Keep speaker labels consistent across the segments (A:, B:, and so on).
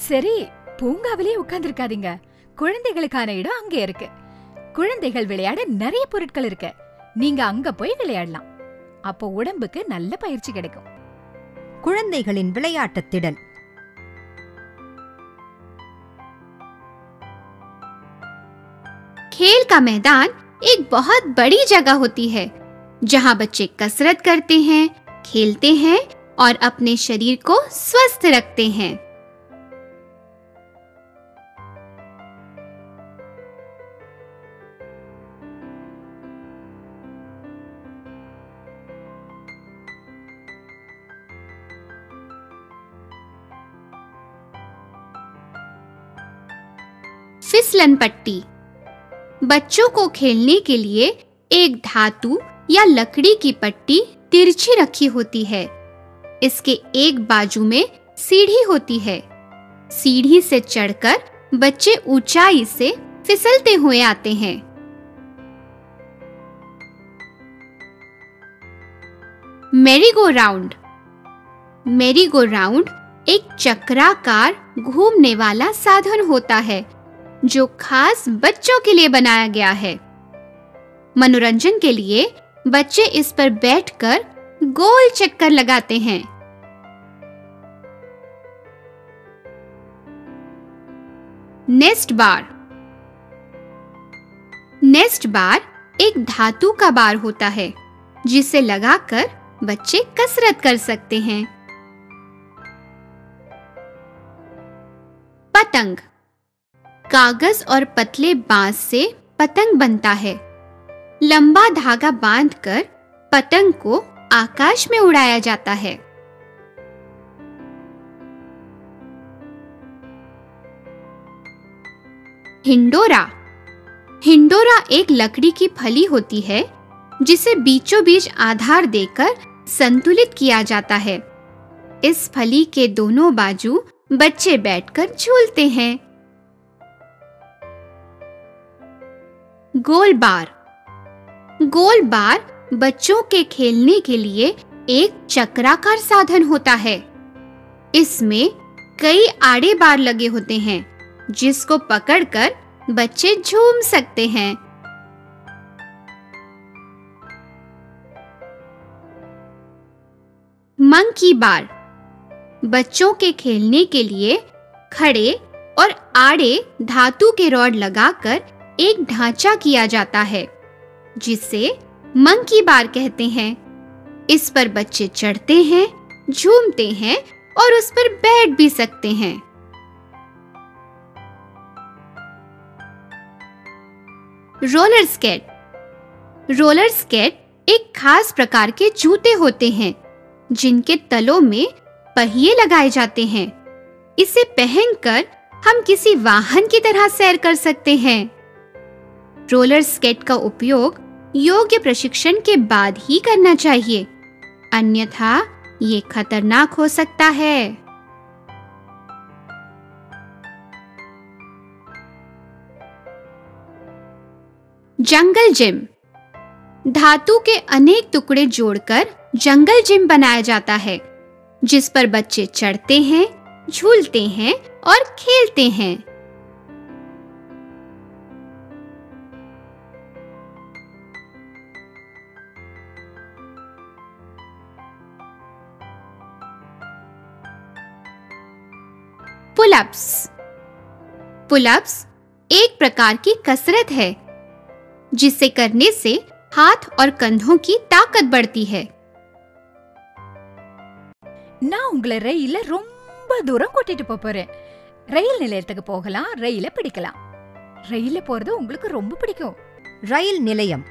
A: சரி, பூங்காவிலே உட்கார்ந்திருக்காதீங்க. குழந்தைகளுக்கான இடம் அங்கே இருக்கு. குழந்தைகள் விளையாட நிறைய பொருட்கள் இருக்கு. நீங்க அங்க போய் விளையாடலாம். அப்போ உடம்புக்கு நல்ல பயிற்சி கிடைக்கும்.
B: குழந்தைகளின் விளையாட்டுத் திடல்.
C: खेल का मैदान एक बहुत बड़ी जगह होती है जहां बच्चे कसरत करते हैं, खेलते हैं और अपने शरीर को स्वस्थ रखते हैं। फिसलन पट्टी बच्चों को खेलने के लिए एक धातु या लकड़ी की पट्टी तिरछी रखी होती है। इसके एक बाजू में सीढ़ी होती है। सीढ़ी से चढ़कर बच्चे ऊंचाई से फिसलते हुए आते हैं। Merry-go round. मैरीगो राउंड एक चक्राकार घूमने वाला साधन होता है जो खास बच्चों के लिए बनाया गया है। मनोरंजन के लिए बच्चे इस पर बैठकर गोल चक्कर लगाते हैं। नेस्ट बार। नेस्ट बार एक धातु का बार होता है जिसे लगाकर बच्चे कसरत कर सकते हैं। पतंग। कागज और पतले बांस से पतंग बनता है। लंबा धागा बांधकर पतंग को आकाश में उड़ाया जाता है। हिंडोरा। हिंडोरा एक लकड़ी की फली होती है जिसे बीचों बीच आधार देकर संतुलित किया जाता है। इस फली के दोनों बाजू बच्चे बैठकर झूलते हैं। गोल बार। गोल बार बच्चों के खेलने के लिए एक चक्राकार साधन होता है। इसमें कई आड़े बार लगे होते हैं जिसको पकड़कर बच्चे झूम सकते हैं। मंकी बार बच्चों के खेलने के लिए खड़े और आड़े धातु के रॉड लगाकर एक ढांचा किया जाता है जिसे मंकी बार कहते हैं। इस पर बच्चे चढ़ते हैं, झूमते हैं और उस पर बैठ भी सकते हैं। Roller skate. रोलर स्केट एक खास प्रकार के जूते होते हैं जिनके तलों में पहिए लगाए जाते हैं। इसे पहनकर हम किसी वाहन की तरह सैर कर सकते हैं। रोलर स्केट का उपयोग योग्य प्रशिक्षण के बाद ही करना चाहिए, अन्यथा ये खतरनाक हो सकता है। Jungle gym. धातु के अनेक टुकड़े जोड़कर जंगल जिम बनाया जाता है जिस पर बच्चे चढ़ते हैं, झूलते हैं और खेलते हैं। पुलअप्स। पुलअप्स एक प्रकार की कसरत है जिसे करने से हाथ और कंधों की ताकत बढ़ती है।
A: நான் உங்களை ரயில்ல ரொம்ப தூரம் கூட்டிட்டு போறேன். ரயில் நிலையத்துக்கு போகலாம், ரயில பிடிக்கலாம். ரயில்ல போறது உங்களுக்கு ரொம்ப பிடிக்கும்.
B: ரயில் நிலையம்.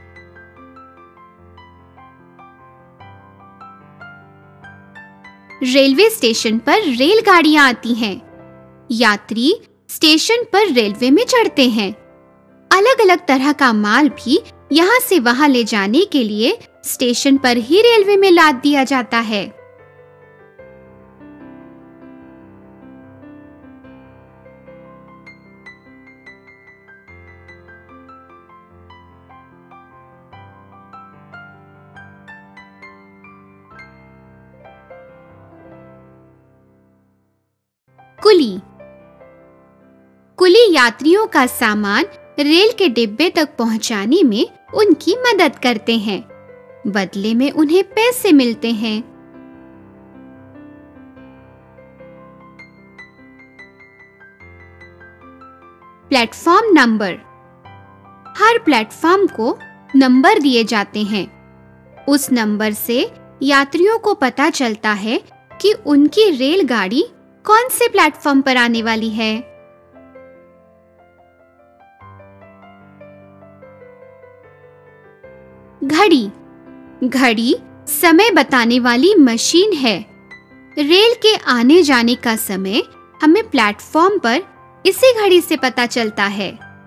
C: रेलवे स्टेशन पर रेलगाड़ियां आती हैं। यात्री स्टेशन पर रेलवे में चढ़ते हैं। अलग-अलग तरह का माल भी यहाँ से वहाँ ले जाने के लिए स्टेशन पर ही रेलवे में लाद दिया जाता है। कुली। कुली यात्रियों का सामान रेल के डिब्बे तक पहुंचाने में उनकी मदद करते हैं। बदले में उन्हें पैसे मिलते हैं। Platform number. हर प्लेटफॉर्म को नंबर दिए जाते हैं। उस नंबर से यात्रियों को पता चलता है कि उनकी रेलगाड़ी कौन से प्लेटफॉर्म पर आने वाली है। घड़ी। घड़ी समय बताने वाली मशीन है। रेल के आने जाने का समय हमें प्लेटफॉर्म पर इसी घड़ी से पता चलता है।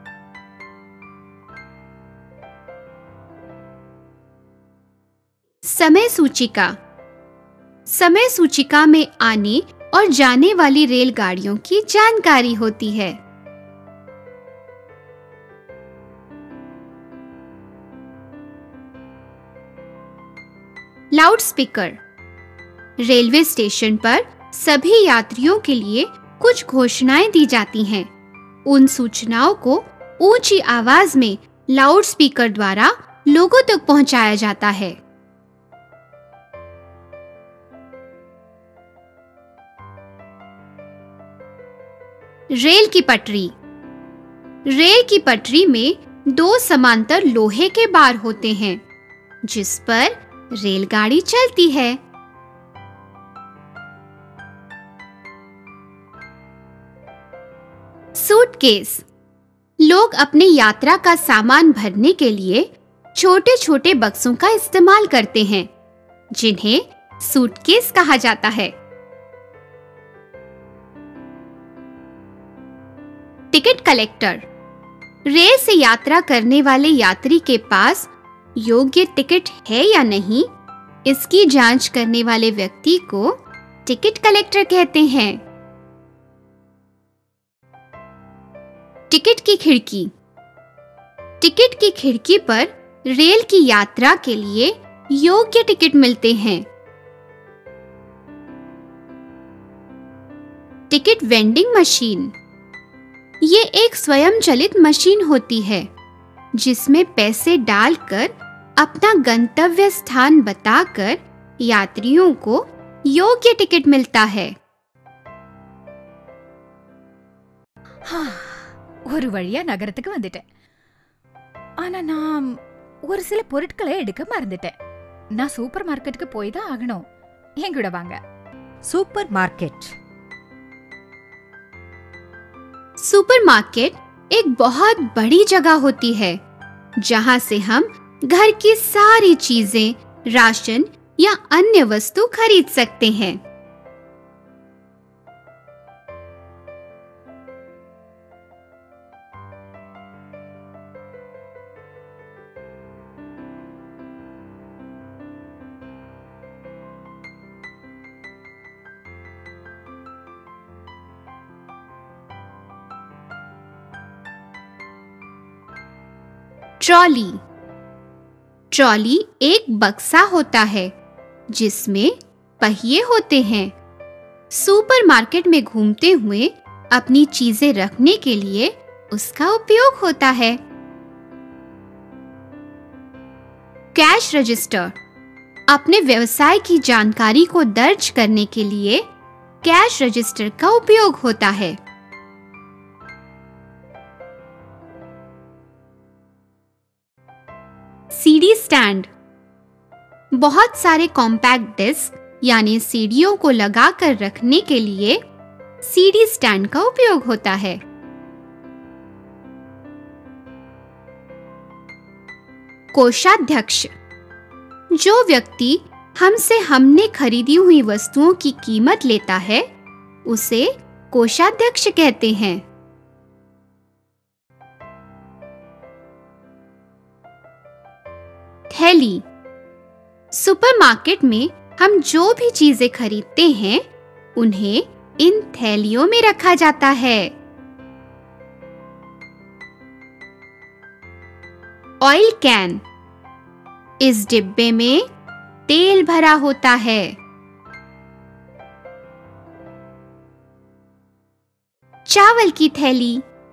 C: समय सूचिका। समय सूचिका में आने और जाने वाली रेलगाड़ियों की जानकारी होती है। लाउडस्पीकर। रेलवे स्टेशन पर सभी यात्रियों के लिए कुछ घोषणाएं दी जाती हैं। उन सूचनाओं को ऊंची आवाज में लाउडस्पीकर द्वारा लोगों तक पहुंचाया जाता है। रेल की पटरी। रेल की पटरी में दो समांतर लोहे के बार होते हैं जिस पर रेलगाड़ी चलती है। सूटकेस। लोग अपने यात्रा का सामान भरने के लिए छोटे-छोटे बक्सों का इस्तेमाल करते हैं जिन्हें सूटकेस कहा जाता है। Ticket collector. रेल से यात्रा करने वाले यात्री के पास योग्य टिकट है या नहीं, इसकी जांच करने वाले व्यक्ति को टिकट कलेक्टर कहते हैं। टिकट की खिड़की। टिकट की खिड़की पर रेल की यात्रा के लिए योग्य टिकट मिलते हैं। Ticket vending machine. ये एक स्वयंचलित मशीन होती है जिसमें पैसे डालकर अपना गंतव्य स्थान बताकर यात्रियों को योग्य टिकट मिलता है।
A: ஒரு வழியா நகரத்துக்கு வந்துட்டேன். ஆனா நான் ஒரு சில பொருட்களை எடுக்க மறந்துட்டேன். நான் சூப்பர் மார்க்கெட்டுக்கு போய் தான் ஆகணும். என் கூட வாங்க.
B: Super market.
C: सुपरमार्केट एक बहुत बड़ी जगह होती है जहां से हम घर की सारी चीजें, राशन या अन्य वस्तु खरीद सकते हैं। ट्रॉली। ट्रॉली एक बक्सा होता है जिसमें पहिए होते हैं। सुपरमार्केट में घूमते हुए अपनी चीजें रखने के लिए उसका उपयोग होता है। Cash register. अपने व्यवसाय की जानकारी को दर्ज करने के लिए कैश रजिस्टर का उपयोग होता है। CD stand. बहुत सारे कॉम्पैक्ट डिस्क यानी सीडीओ को लगाकर रखने के लिए सीडी स्टैंड का उपयोग होता है। कोषाध्यक्ष। जो व्यक्ति हमसे हमने खरीदी हुई वस्तुओं की कीमत लेता है उसे कोषाध्यक्ष कहते हैं। थैली। सुपरमार्केट में हम जो भी चीजें खरीदते हैं उन्हें इन थैलियों में रखा जाता है। Oil can. इस डिब्बे में तेल भरा होता है। चावल की थैली।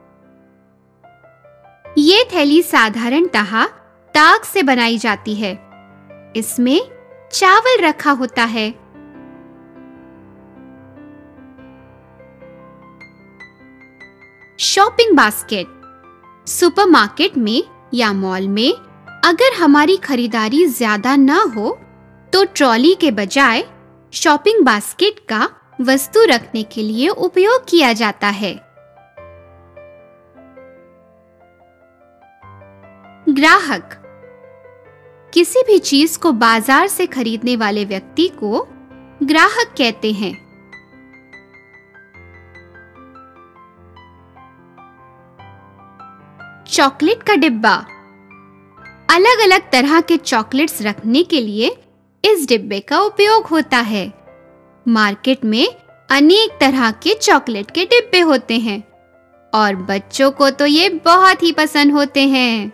C: ये थैली साधारणतः ताग से बनाई जाती है। इसमें चावल रखा होता है। Shopping basket. सुपरमार्केट में या मॉल में अगर हमारी खरीदारी ज्यादा ना हो तो ट्रॉली के बजाय शॉपिंग बास्केट का वस्तु रखने के लिए उपयोग किया जाता है। ग्राहक। किसी भी चीज को बाजार से खरीदने वाले व्यक्ति को ग्राहक कहते हैं। चॉकलेट का डिब्बा। अलग अलग तरह के चॉकलेट्स रखने के लिए इस डिब्बे का उपयोग होता है। मार्केट में अनेक तरह के चॉकलेट के डिब्बे होते हैं और बच्चों को तो ये बहुत ही पसंद होते हैं।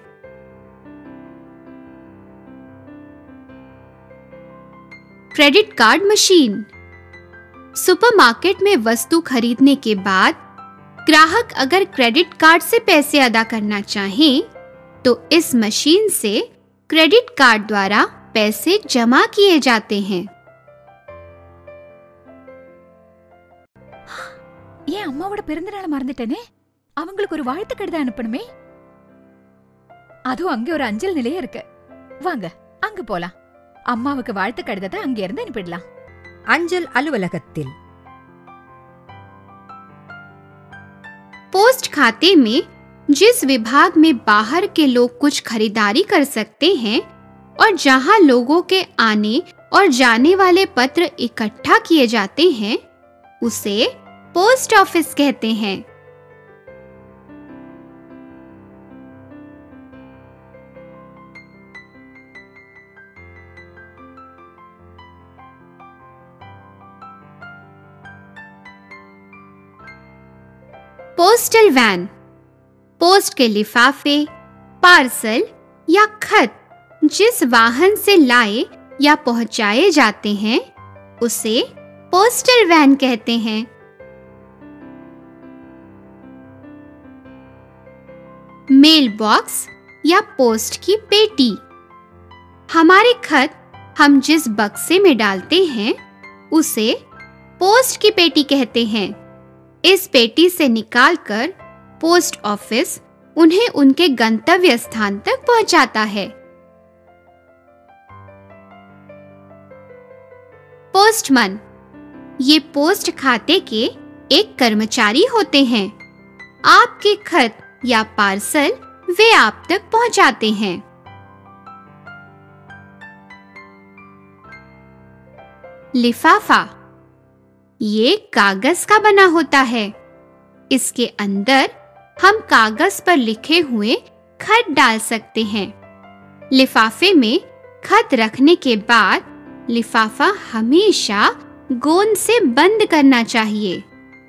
C: Credit card machine. सुपरमार्केट में वस्तु खरीदने के बाद ग्राहक अगर क्रेडिट कार्ड से पैसे अदा करना चाहें तो इस मशीन से क्रेडिट कार्ड द्वारा पैसे जमा किए जाते हैं।
A: ஏன் அம்மாவோட பிறந்த நாளை மறந்துட்டேனே, அவங்களுக்கு ஒரு வாழ்த்து கடிதம் அனுப்பணுமே. அதுவும் அங்க ஒரு அஞ்சல் நிலையம் இருக்கு. வாங்க அங்க போலாம். அம்மாவுக்கு வாழ்த்து கடிதத்தை அங்க இருந்து அனுப்பிடலாம்.
B: अंजल अलवलगत्तिल।
C: पोस्ट खाते में जिस विभाग में बाहर के लोग कुछ खरीदारी कर सकते हैं और जहां लोगों के आने और जाने वाले पत्र इकट्ठा किए जाते हैं उसे पोस्ट ऑफिस कहते हैं। Postal van. पोस्ट के लिफाफे, पार्सल या खत जिस वाहन से लाए या पहुंचाए जाते हैं उसे पोस्टल वैन कहते हैं। मेल बॉक्स या पोस्ट की पेटी। हमारे खत हम जिस बक्से में डालते हैं उसे पोस्ट की पेटी कहते हैं। इस पेटी से निकालकर पोस्ट ऑफिस उन्हें उनके गंतव्य स्थान तक पहुंचाता है। पोस्टमैन। ये पोस्ट खाते के एक कर्मचारी होते हैं। आपके खत या पार्सल वे आप तक पहुंचाते हैं। लिफाफा। ये कागज का बना होता है। इसके अंदर हम कागज पर लिखे हुए खत डाल सकते हैं। लिफाफे में खत रखने के बाद लिफाफा हमेशा गोंद से बंद करना चाहिए।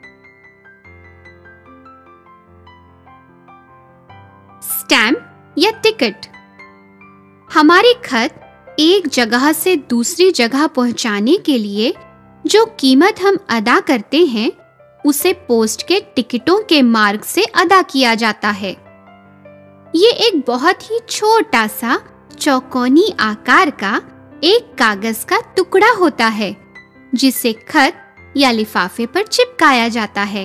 C: स्टैम्प या टिकट। हमारे खत एक जगह से दूसरी जगह पहुंचाने के लिए जो कीमत हम अदा करते हैं उसे पोस्ट के टिकटों के मार्ग से अदा किया जाता है। ये एक बहुत ही छोटा सा चौकोनी आकार का एक कागज का टुकड़ा होता है जिसे खत या लिफाफे पर चिपकाया जाता है।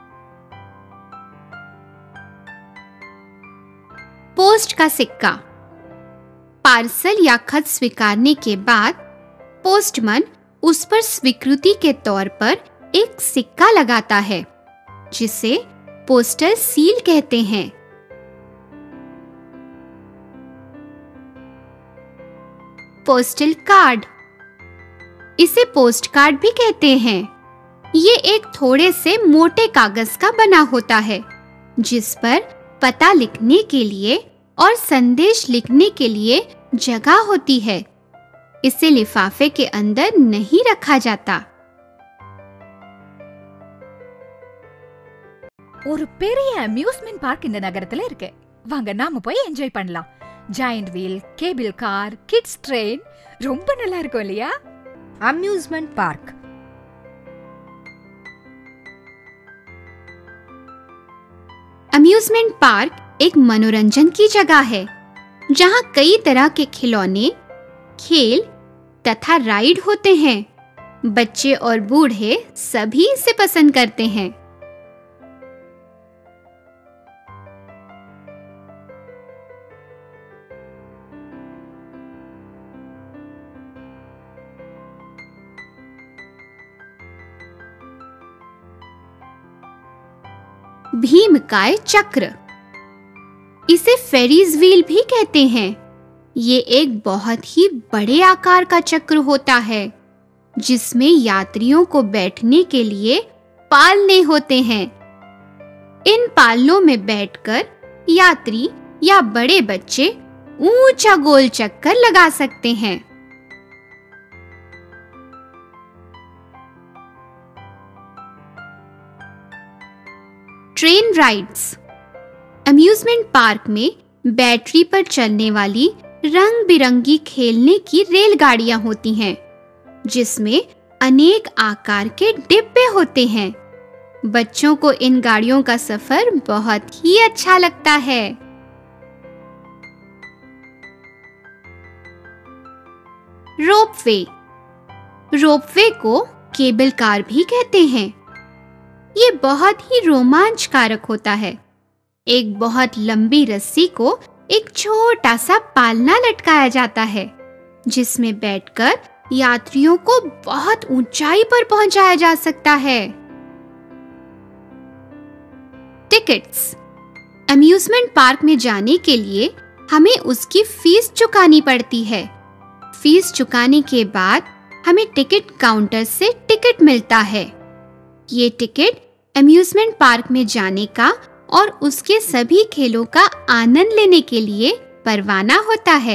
C: पोस्ट का सिक्का। पार्सल या खत स्वीकारने के बाद पोस्टमैन उस पर स्वीकृति के तौर पर एक सिक्का लगाता है जिसे पोस्टल सील कहते हैं। Postal card. इसे पोस्ट कार्ड भी कहते हैं। ये एक थोड़े से मोटे कागज का बना होता है जिस पर पता लिखने के लिए और संदेश लिखने के लिए जगह होती है। इसे लिफाफे के अंदर नहीं रखा जाता।
A: ஒரு பெரிய அம்யூஸ்மென்ட் பார்க் இந்த நகரத்துல இருக்கு. வாங்க நாம போய் என்ஜாய் பண்ணலாம். Giant wheel, cable car, kids train ரொம்ப நல்லா இருக்கும் இல்லையா?
B: Amusement park.
C: अम्यूजमेंट पार्क एक मनोरंजन की जगह है जहां कई तरह के खिलौने, खेल तथा राइड होते हैं। बच्चे और बूढ़े सभी इसे पसंद करते हैं। भीमकाय चक्र, इसे फेरीज व्हील भी कहते हैं। ये एक बहुत ही बड़े आकार का चक्र होता है जिसमें यात्रियों को बैठने के लिए पालने होते हैं। इन पालनों में बैठकर यात्री या बड़े बच्चे ऊंचा गोल चक्कर लगा सकते हैं। ट्रेन राइड्स, अम्यूजमेंट पार्क में बैटरी पर चलने वाली रंग बिरंगी खेलने की रेलगाड़ियां होती हैं, जिसमें अनेक आकार के डिब्बे होते हैं। बच्चों को इन गाड़ियों का सफर बहुत ही अच्छा लगता है। रोपवे, रोपवे को केबल कार भी कहते हैं। ये बहुत ही रोमांचकारक होता है। एक बहुत लंबी रस्सी को एक छोटा सा पालना लटकाया जाता है, जिसमें बैठकर यात्रियों को बहुत ऊंचाई पर पहुंचाया जा सकता है। टिकट्स, अम्यूजमेंट पार्क में जाने के लिए हमें उसकी फीस चुकानी पड़ती है। फीस चुकाने के बाद हमें टिकट काउंटर से टिकट मिलता है। ये टिकट अम्यूजमेंट पार्क में जाने का और उसके सभी खेलों का आनंद लेने के लिए परवाना होता है।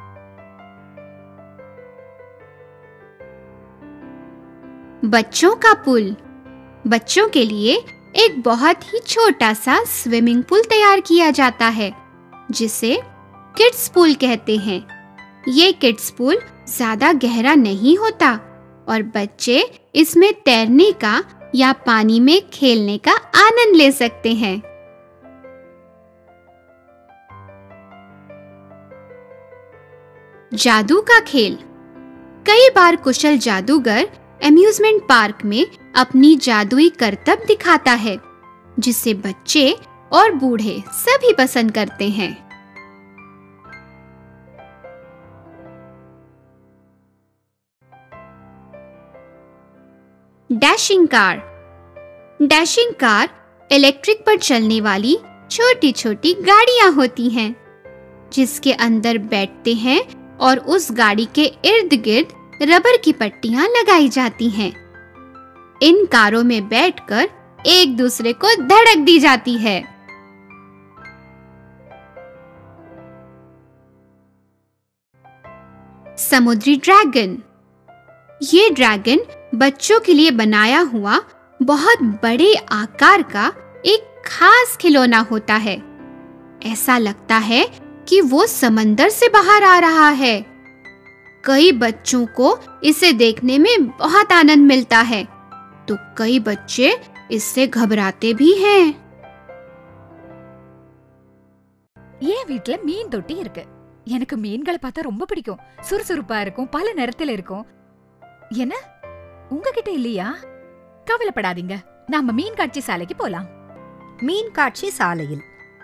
C: बच्चों का पूल, बच्चों के लिए एक बहुत ही छोटा सा स्विमिंग पूल तैयार किया जाता है, जिसे किड्स पूल कहते हैं। ये किड्स पूल ज्यादा गहरा नहीं होता और बच्चे इसमें तैरने का या पानी में खेलने का आनंद ले सकते हैं। जादू का खेल, कई बार कुशल जादूगर अम्यूजमेंट पार्क में अपनी जादुई करतब दिखाता है, जिसे बच्चे और बूढ़े सभी पसंद करते हैं। Dashing car, dashing car electric पर चलने वाली छोटी छोटी गाड़ियां होती हैं, जिसके अंदर बैठते हैं और उस गाड़ी के इर्द गिर्द रबर की पट्टियां लगाई जाती हैं। इन कारों में बैठकर एक दूसरे को धड़क दी जाती है। समुद्री ड्रैगन, ये ड्रैगन बच्चों के लिए बनाया हुआ बहुत बड़े आकार का एक खास खिलौना होता है। ऐसा लगता है कि वो समंदर से बाहर आ रहा है। कई बच्चों को इसे देखने में बहुत आनंद मिलता है, तो कई बच्चे इससे घबराते भी हैं।
A: என் வீட்ல மீன் தொட்டி இருக்கு. எனக்கு மீன்களை பார்த்தா ரொம்ப பிடிக்கும். சுறுசுறுப்பா இருக்கும், பல நிறத்துல இருக்கும். என்ன உங்ககிட்ட இல்லையா? கவலைப்படாதீங்க, நாம மீன் காட்சி சாலைக்கு போலாம்.
B: மீன் காட்சி சாலையில்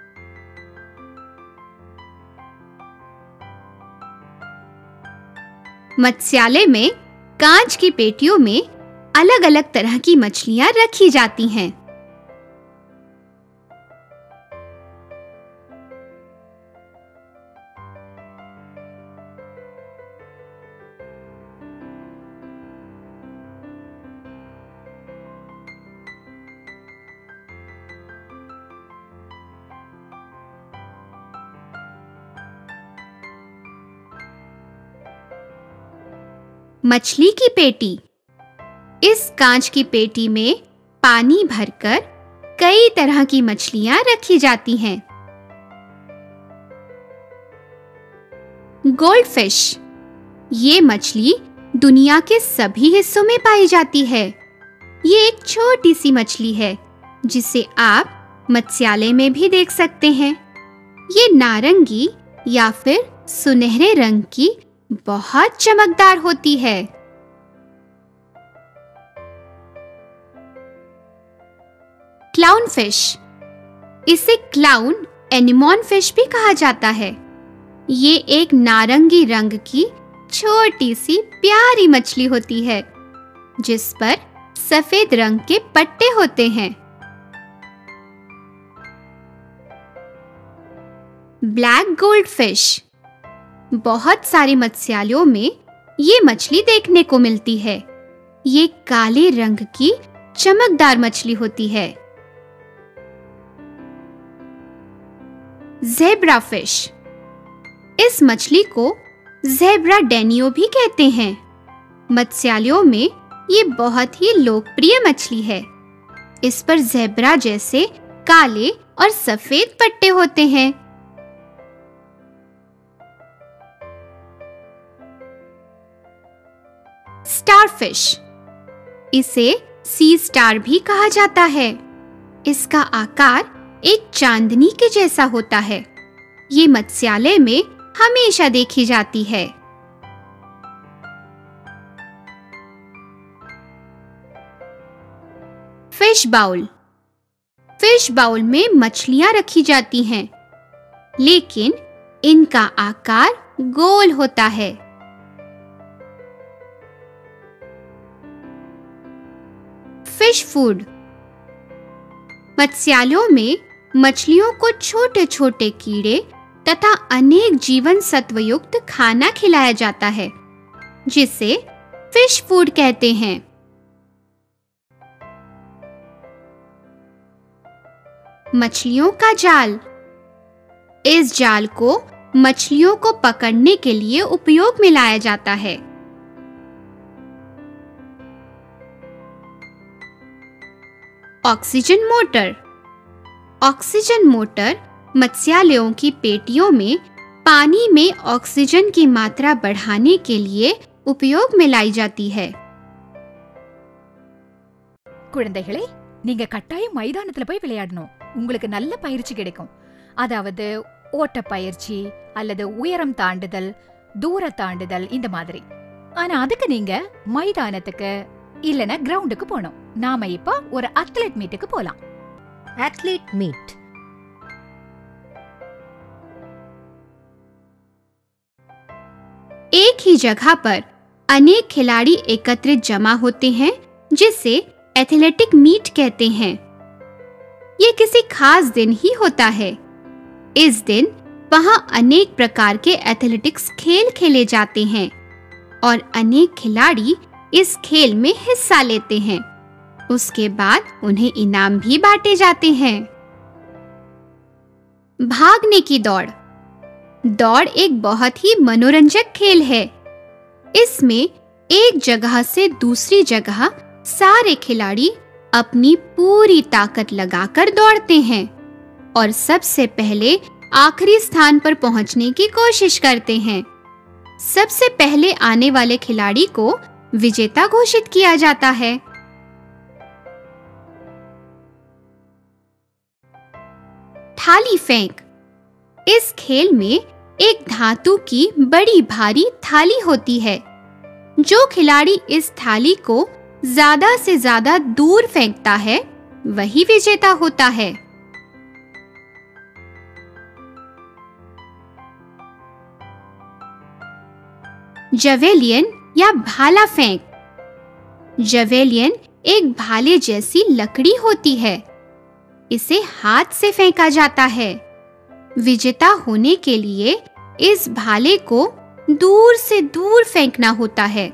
C: मत्स्यालय में कांच की पेटियों में अलग अलग तरह की मछलियां रखी जाती हैं। मछली की पेटी, इस कांच की पेटी में पानी भरकर कई तरह की मछलियां रखी जाती हैं। गोल्डफिश, ये मछली दुनिया के सभी हिस्सों में पाई जाती है। ये एक छोटी सी मछली है जिसे आप मत्स्यालय में भी देख सकते हैं। ये नारंगी या फिर सुनहरे रंग की बहुत चमकदार होती है। क्लाउन फिश, इसे क्लाउन एनीमोन फिश भी कहा जाता है। ये एक नारंगी रंग की छोटी सी प्यारी मछली होती है जिस पर सफेद रंग के पट्टे होते हैं। ब्लैक गोल्ड फिश, बहुत सारे मत्स्यालयों में ये मछली देखने को मिलती है। ये काले रंग की चमकदार मछली होती है। ज़ेब्रा फिश, इस मछली को ज़ेब्रा डेनियो भी कहते हैं। मत्स्यालयों में ये बहुत ही लोकप्रिय मछली है। इस पर ज़ेब्रा जैसे काले और सफेद पट्टे होते हैं। स्टारफिश, इसे सी स्टार भी कहा जाता है। इसका आकार एक चांदनी के जैसा होता है। ये मत्स्यालय में हमेशा देखी जाती है। फिश बाउल, फिश बाउल में मछलियां रखी जाती हैं, लेकिन इनका आकार गोल होता है। फिश फूड, मत्स्यालयों में मछलियों को छोटे छोटे कीड़े तथा अनेक जीवन सत्व युक्त खाना खिलाया जाता है, जिसे फिश फूड कहते हैं। मछलियों का जाल, इस जाल को मछलियों को पकड़ने के लिए उपयोग में लाया जाता है। ऑक्सीजन मोटर, ऑक्सीजन मोटर मत्स्यालयों की पेटियों में पानी में ऑक्सीजन की मात्रा बढ़ाने के लिए उपयोग में लाई जाती है।
A: குழந்தைகளே, நீங்க கட்டாயம் மைதானத்துல போய் விளையாடணும். உங்களுக்கு நல்ல பயிற்சி கிடைக்கும். அதாவது ஓட்ட பயிற்சி அல்லது உயரம் தாண்டுதல், தூர தாண்டுதல் இந்த மாதிரி. ஆனா அதுக்கு நீங்க மைதானத்துக்கு இல்லனா கிரவுண்டுக்கு போணும். நாம இப்ப ஒரு அத்லெட் மீட்டுக்கு போலாம்.
B: एथलीट मीट,
C: एक ही जगह पर अनेक खिलाड़ी एकत्रित जमा होते हैं, जिसे एथलेटिक मीट कहते हैं। ये किसी खास दिन ही होता है। इस दिन वहां अनेक प्रकार के एथलेटिक्स खेल खेले जाते हैं और अनेक खिलाड़ी इस खेल में हिस्सा लेते हैं। उसके बाद उन्हें इनाम भी बांटे जाते हैं। भागने की दौड़, दौड़ एक बहुत ही मनोरंजक खेल है। इसमें एक जगह से दूसरी जगह सारे खिलाड़ी अपनी पूरी ताकत लगाकर दौड़ते हैं और सबसे पहले आखिरी स्थान पर पहुंचने की कोशिश करते हैं। सबसे पहले आने वाले खिलाड़ी को विजेता घोषित किया जाता है। थाली फेंक, इस खेल में एक धातु की बड़ी भारी थाली होती है। जो खिलाड़ी इस थाली को ज्यादा से ज्यादा दूर फेंकता है, वही विजेता होता है। जवेलियन या भाला फेंक, जवेलियन एक भाले जैसी लकड़ी होती है। इसे हाथ से फेंका जाता है। विजेता होने के लिए इस भाले को दूर से दूर फेंकना होता है।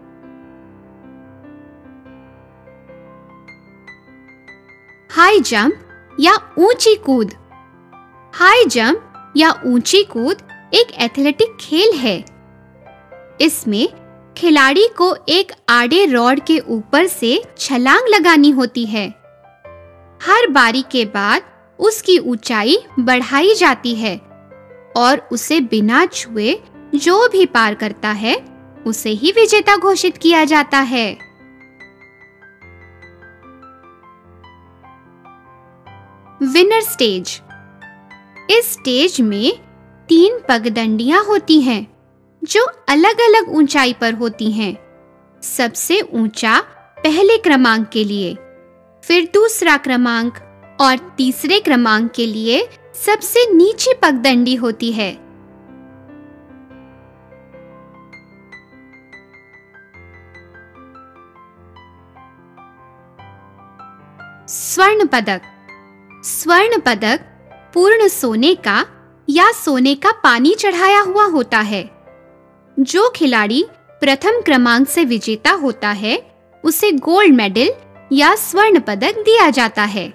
C: हाई जंप या ऊंची कूद, हाई जंप या ऊंची कूद एक एथलेटिक खेल है। इसमें खिलाड़ी को एक आड़े रॉड के ऊपर से छलांग लगानी होती है। हर बारी के बाद उसकी ऊंचाई बढ़ाई जाती है और उसे बिना छुए जो भी पार करता है, उसे ही विजेता घोषित किया जाता है। विनर स्टेज, इस स्टेज में 3 पगडंडियां होती हैं जो अलग-अलग ऊंचाई पर होती हैं। सबसे ऊंचा पहले क्रमांक के लिए, फिर दूसरा क्रमांक और तीसरे क्रमांक के लिए सबसे नीची पगडंडी होती है। स्वर्ण पदक। स्वर्ण पदक पूर्ण सोने का या सोने का पानी चढ़ाया हुआ होता है। जो खिलाड़ी प्रथम क्रमांक से विजेता होता है उसे गोल्ड मेडल या स्वर्ण पदक दिया जाता है।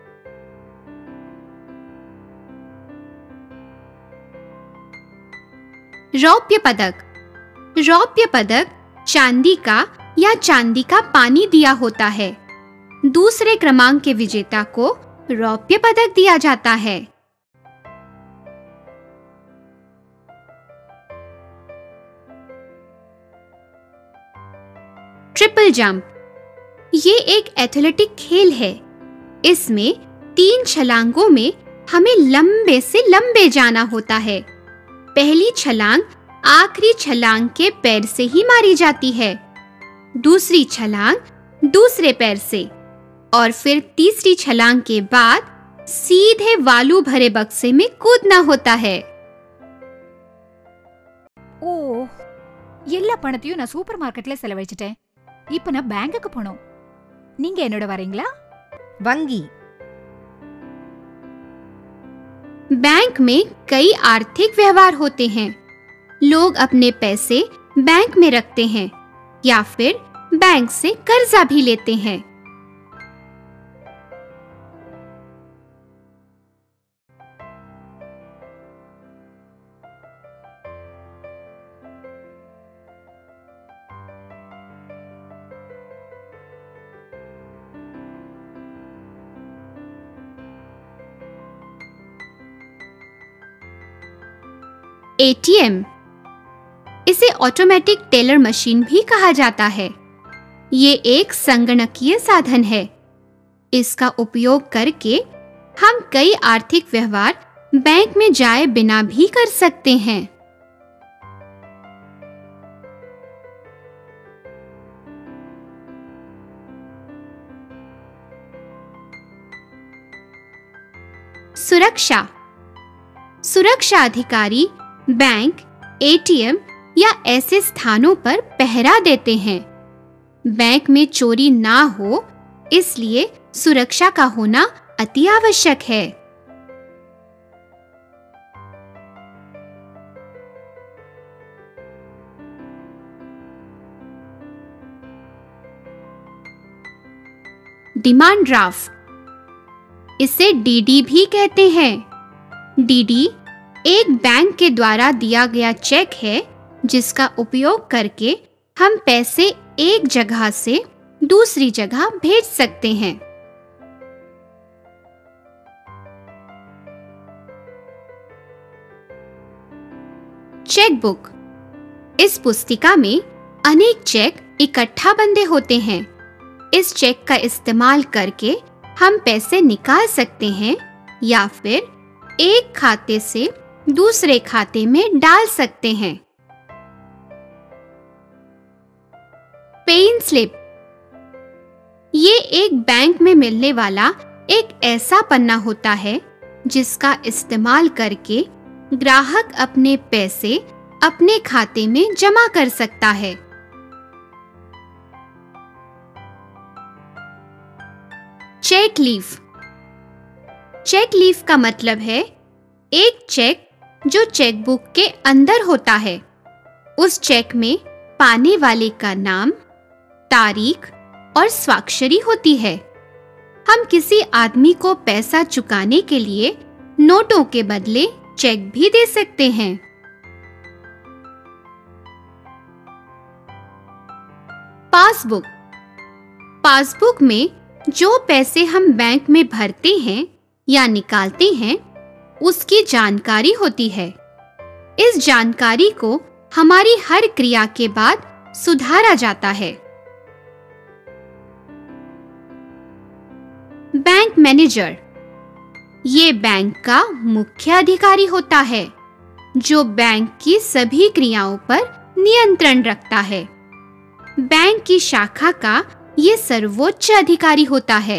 C: रौप्य पदक। रौप्य पदक चांदी का या चांदी का पानी दिया होता है। दूसरे क्रमांक के विजेता को रौप्य पदक दिया जाता है। Triple jump. ये एक एथलेटिक खेल है। इसमें 3 छलांगों में हमें लंबे से लंबे जाना होता है। पहली छलांग आखिरी छलांग के पैर से ही मारी जाती है, दूसरी छलांग दूसरे पैर से और फिर तीसरी छलांग के बाद सीधे वालू भरे बक्से में कूदना होता है।
A: ஓ, எல்லா பணத்தையும் நான் சூப்பர் மார்க்கெட்ல செலவழிச்சிட்டேன். இப்ப நான் பேங்குக்கு போகணும். நீங்க என்னோட வரீங்களா?
B: वंगी।
C: बैंक में कई आर्थिक व्यवहार होते हैं। लोग अपने पैसे बैंक में रखते हैं या फिर बैंक से कर्जा भी लेते हैं। एटीएम, इसे ऑटोमेटिक टेलर मशीन भी कहा जाता है। ये एक संगणकीय साधन है। इसका उपयोग करके हम कई आर्थिक व्यवहार बैंक में जाए बिना भी कर सकते हैं। सुरक्षा। सुरक्षा अधिकारी बैंक, एटीएम या ऐसे स्थानों पर पहरा देते हैं। बैंक में चोरी ना हो इसलिए सुरक्षा का होना अति आवश्यक है। डिमांड ड्राफ्ट, इसे डीडी भी कहते हैं। डीडी एक बैंक के द्वारा दिया गया चेक है जिसका उपयोग करके हम पैसे एक जगह से दूसरी जगह भेज सकते हैं। चेक बुक, इस पुस्तिका में अनेक चेक इकट्ठा बंधे होते हैं। इस चेक का इस्तेमाल करके हम पैसे निकाल सकते हैं या फिर एक खाते से दूसरे खाते में डाल सकते हैं। पेइन स्लिप, ये एक बैंक में मिलने वाला एक ऐसा पन्ना होता है जिसका इस्तेमाल करके ग्राहक अपने पैसे अपने खाते में जमा कर सकता है। Cheque leaf. चेक लीफ का मतलब है एक चेक जो चेकबुक के अंदर होता है। उस चेक में पाने वाले का नाम, तारीख और स्वाक्षरी होती है। हम किसी आदमी को पैसा चुकाने के लिए नोटों के बदले चेक भी दे सकते हैं। पासबुक। पासबुक में जो पैसे हम बैंक में भरते हैं या निकालते हैं उसकी जानकारी होती है। इस जानकारी को हमारी हर क्रिया के बाद सुधारा जाता है। बैंक मैनेजर, ये बैंक का मुख्य अधिकारी होता है, जो बैंक की सभी क्रियाओं पर नियंत्रण रखता है। बैंक की शाखा का ये सर्वोच्च अधिकारी होता है।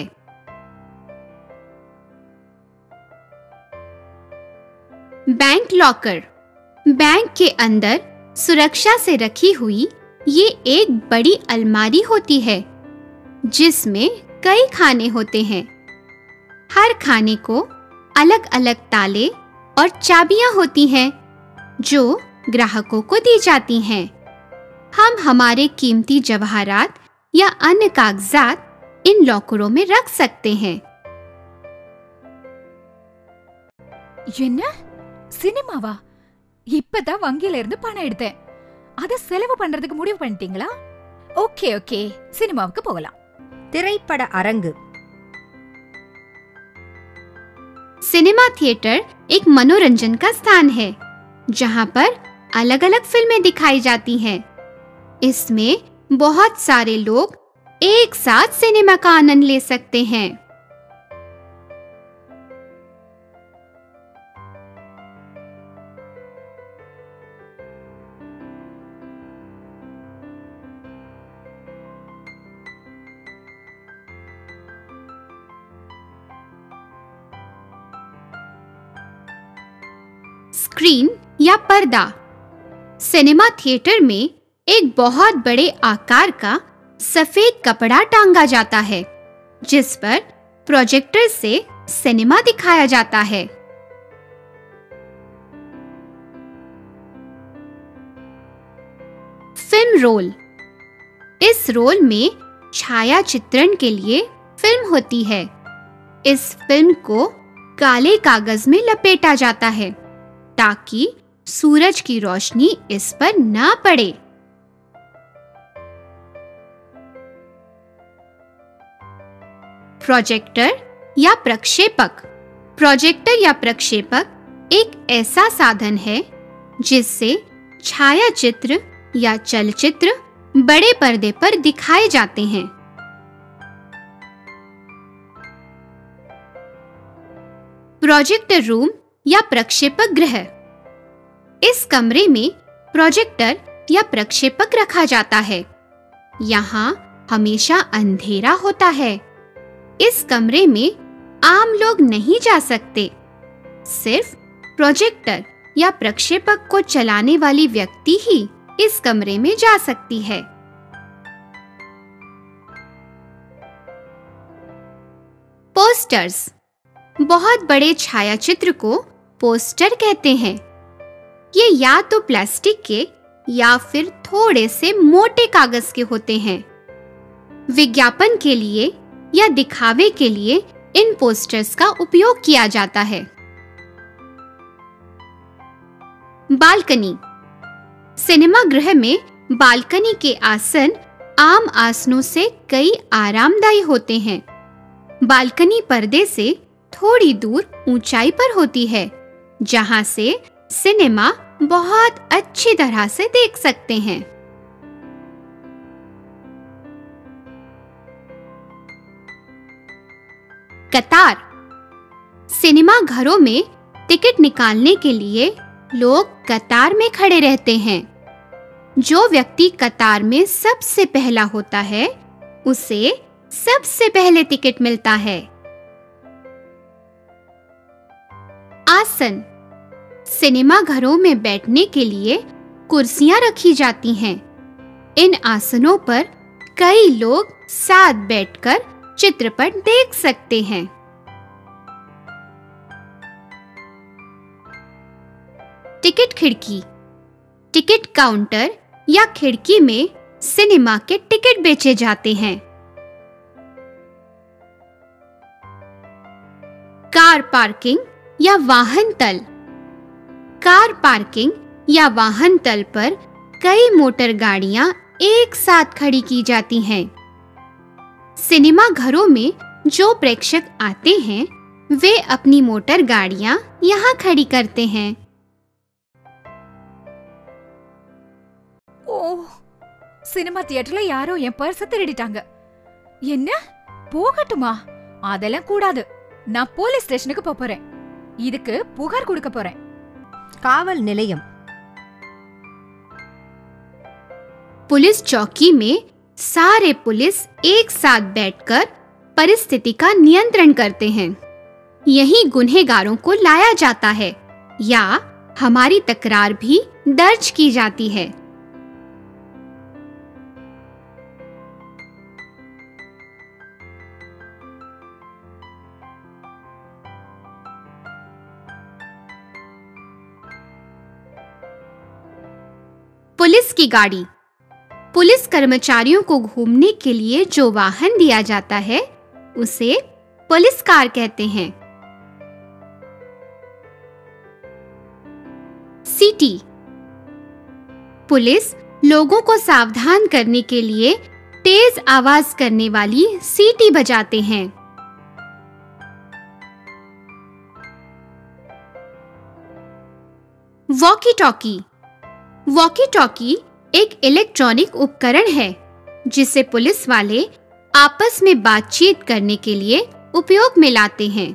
C: बैंक लॉकर, बैंक के अंदर सुरक्षा से रखी हुई ये एक बड़ी अलमारी होती है, जिसमें कई खाने होते हैं। हर खाने को अलग-अलग ताले और चाबियां होती हैं, जो ग्राहकों को दी जाती हैं। हम हमारे कीमती जवाहरात या अन्य कागजात इन लॉकरों में रख सकते हैं।
A: என்ன சினிமாவா? இப்பதான் வங்கியில இருந்து பணம் எடுத்தேன். அத செலவு பண்றதுக்கு முடிவு பண்ணிட்டீங்களா? ஓகே ஓகே, சினிமாவுக்கு போகலாம்.
B: திரைப்பட அரங்கு.
C: सिनेमा थिएटर एक मनोरंजन का स्थान है, जहां पर अलग-अलग फिल्में दिखाई जाती हैं। इसमें बहुत सारे लोग एक साथ सिनेमा का आनंद ले सकते हैं। स्क्रीन या पर्दा। सिनेमा थिएटर में एक बहुत बड़े आकार का सफेद कपड़ा टांगा जाता है, जिस पर प्रोजेक्टर से सिनेमा दिखाया जाता है। Film role. इस रोल में छायाचित्रण के लिए फिल्म होती है। इस फिल्म को काले कागज में लपेटा जाता है, ताकि सूरज की रोशनी इस पर ना पड़े। प्रोजेक्टर या प्रक्षेपक। प्रोजेक्टर या प्रक्षेपक एक ऐसा साधन है जिससे छायाचित्र या चलचित्र बड़े पर्दे पर दिखाए जाते हैं। प्रोजेक्टर रूम या प्रक्षेपक गृह। इस कमरे में प्रोजेक्टर या प्रक्षेपक रखा जाता है। यहाँ हमेशा अंधेरा होता है। इस कमरे में आम लोग नहीं जा सकते। सिर्फ प्रोजेक्टर या प्रक्षेपक को चलाने वाली व्यक्ति ही इस कमरे में जा सकती है। पोस्टर्स। बहुत बड़े छायाचित्र को पोस्टर कहते हैं। ये या तो प्लास्टिक के या फिर थोड़े से मोटे कागज के होते हैं। विज्ञापन के लिए या दिखावे के लिए इन पोस्टर्स का उपयोग किया जाता है। बालकनी। सिनेमा गृह में बालकनी के आसन आम आसनों से कई आरामदायी होते हैं। बालकनी पर्दे से थोड़ी दूर ऊंचाई पर होती है, जहां से सिनेमा बहुत अच्छी तरह से देख सकते हैं। कतार। सिनेमा घरों में टिकट निकालने के लिए लोग कतार में खड़े रहते हैं। जो व्यक्ति कतार में सबसे पहला होता है, उसे सबसे पहले टिकट मिलता है। आसन। सिनेमा घरों में बैठने के लिए कुर्सियां रखी जाती हैं। इन आसनों पर कई लोग साथ बैठकर चित्रपट देख सकते हैं। टिकट खिड़की। टिकट काउंटर या खिड़की में सिनेमा के टिकट बेचे जाते हैं। कार पार्किंग या वाहन तल। कार पार्किंग या वाहन तल पर कई मोटर गाड़ियां एक साथ खड़ी की जाती हैं। सिनेमा घरों में जो प्रेक्षक आते हैं, वे अपनी मोटर गाड़ियां यहाँ खड़ी करते हैं।
A: ஓ, சினிமா தியேட்டர்ல யாரோ என் பர்ஸ திருடிட்டாங்க. என்ன? போகட்டுமா? அதெல்லாம் கூடாது. நான் போலீஸ் ஸ்டேஷனுக்கு போறேன். இதுக்கு புகார் கொடுக்க போறேன்.
B: कावल निलयम.
C: पुलिस चौकी में सारे पुलिस एक साथ बैठकर परिस्थिति का नियंत्रण करते हैं। यहीं गुनहगारों को लाया जाता है या हमारी तकरार भी दर्ज की जाती है। पुलिस की गाड़ी। पुलिस कर्मचारियों को घूमने के लिए जो वाहन दिया जाता है उसे पुलिस कार कहते हैं। सीटी। पुलिस लोगों को सावधान करने के लिए तेज आवाज करने वाली सीटी बजाते हैं। Walkie talkie. वॉकी टॉकी एक इलेक्ट्रॉनिक उपकरण है जिसे पुलिस वाले आपस में बातचीत करने के लिए उपयोग में लाते हैं।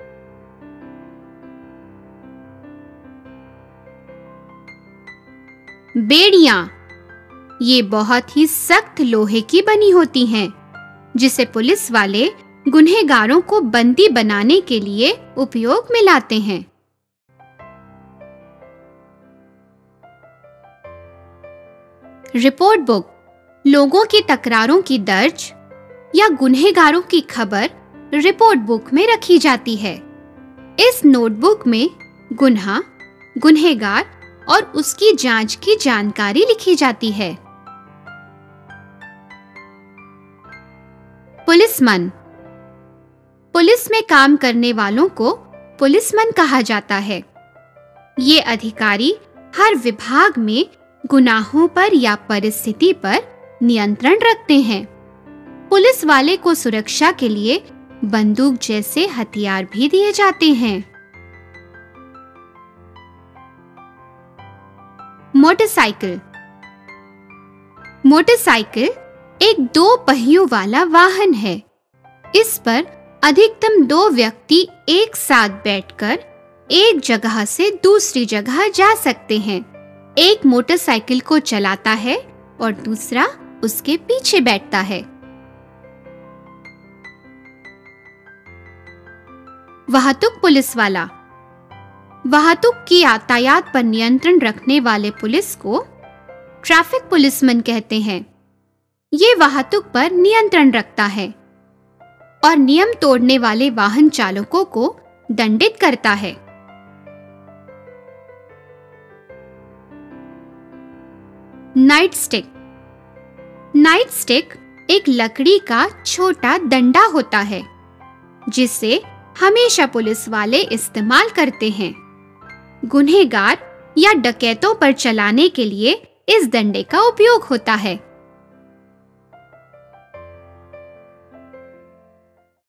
C: बेड़ियां। ये बहुत ही सख्त लोहे की बनी होती हैं जिसे पुलिस वाले गुनहगारों को बंदी बनाने के लिए उपयोग में लाते हैं। Report book. लोगों की तकरारों की दर्ज या गुनहगारों की खबर रिपोर्ट बुक में रखी जाती है। इस नोटबुक में गुन्हा, गुनहगार और उसकी जांच की जानकारी लिखी जाती है। पुलिसमन। पुलिस में काम करने वालों को पुलिसमन कहा जाता है। ये अधिकारी हर विभाग में गुनाहों पर या परिस्थिति पर नियंत्रण रखते हैं। पुलिस वाले को सुरक्षा के लिए बंदूक जैसे हथियार भी दिए जाते हैं। मोटरसाइकिल। मोटरसाइकिल एक 2 पहियों वाला वाहन है। इस पर अधिकतम 2 व्यक्ति एक साथ बैठकर एक जगह से दूसरी जगह जा सकते हैं। एक मोटरसाइकिल को चलाता है और दूसरा उसके पीछे बैठता है। वाहतुक पुलिस वाला। वाहतुक की यातायात पर नियंत्रण रखने वाले पुलिस को ट्रैफिक पुलिसमैन कहते हैं। ये वाहतुक पर नियंत्रण रखता है और नियम तोड़ने वाले वाहन चालकों को दंडित करता है। Night stick. नाइट स्टिक एक लकड़ी का छोटा डंडा होता है जिसे हमेशा पुलिस वाले इस्तेमाल करते हैं। गुनहगार या डकैतों पर चलाने के लिए इस डंडे का उपयोग होता है।